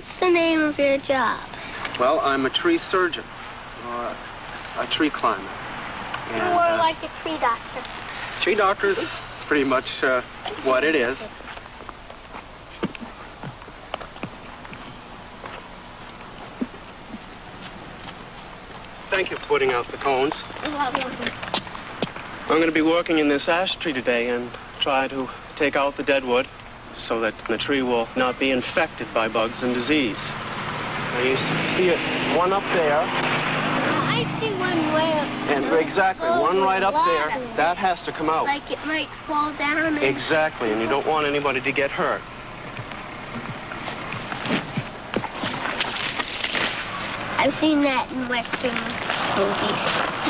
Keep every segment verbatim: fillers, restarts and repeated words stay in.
What's the name of your job? Well, I'm a tree surgeon, or a tree climber. And, More uh, like a tree doctor. Tree doctor is pretty much uh, what it is. Thank you for putting out the cones. I'm going to be working in this ash tree today and try to take out the dead wood so that the tree will not be infected by bugs and disease. Now you see it, one up there. I see one way up. And exactly, oh, one right up there. Water. That has to come out. Like it might fall down. And... Exactly, and you don't want anybody to get hurt. I've seen that in Western movies.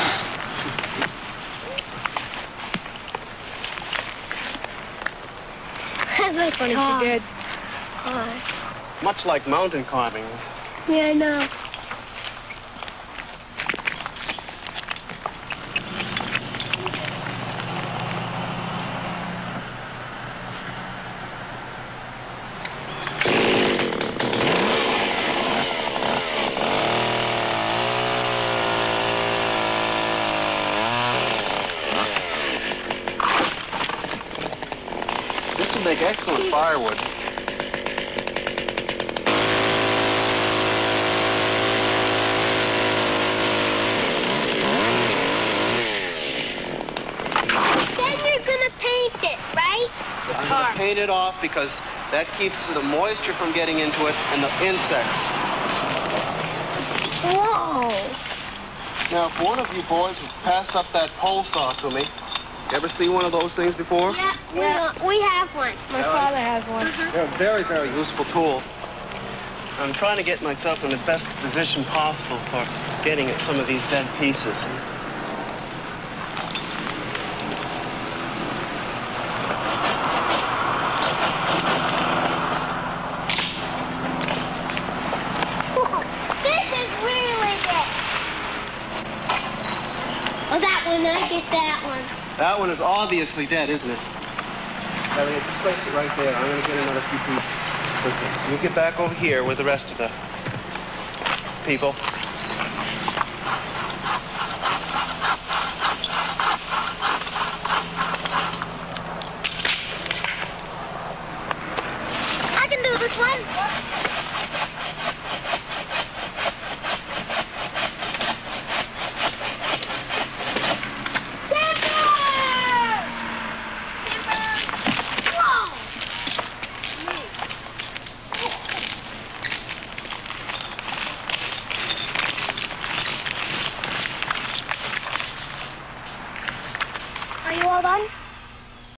That's like funny you did. Uh, Much like mountain climbing. yeah, I know. This would make excellent firewood. Then you're gonna paint it, right? I'm going to paint it off because that keeps the moisture from getting into it and the insects. Whoa. Now, if one of you boys would pass up that pole saw to me. You ever see one of those things before? Yeah, we, yeah. we have one. My father has one. They're a very, very useful tool. I'm trying to get myself in the best position possible for getting at some of these dead pieces. This is really it. Oh, that one, I get that one. That one is obviously dead, isn't it? Elliot, just place it right there. I'm going to get another few pieces. Okay. You get back over here with the rest of the people. I can do this one. Are you all done?